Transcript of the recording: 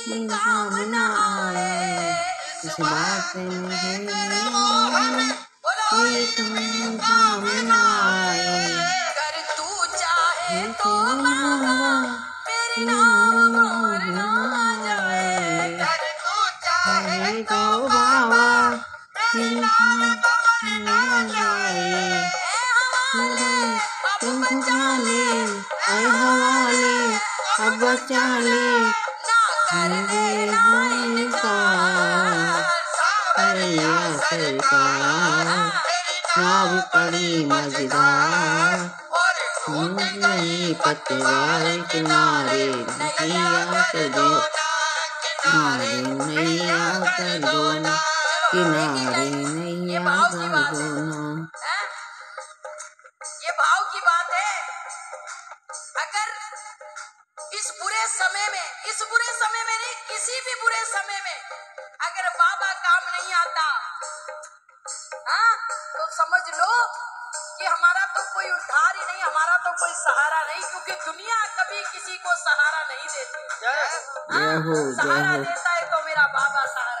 मेरे काम न आए, इस बात में है मेरे काम न आए। तो बाबा मेरे नाम न जाए, मेरे तो बाबा मेरे नाम न जाए। तुम बचा ले ऐ हवाले, अब बचा ले मेरे भाई का सरकार। ना भी पड़ी मजेदार नहीं पतवार किनारे नैया कर दो, किनारे नैया कर दो ना, किनारे नैया कर दो ना। ये भाव की बात है। अगर इस बुरे समय में नहीं, किसी भी बुरे समय में अगर बाबा काम नहीं आता, हाँ, तो समझ लो कि हमारा तो कोई उद्धार ही नहीं, हमारा तो कोई सहारा नहीं, क्योंकि दुनिया कभी किसी को सहारा नहीं देती। जय हो, जय सहारा हो। देता है तो मेरा बाबा सहारा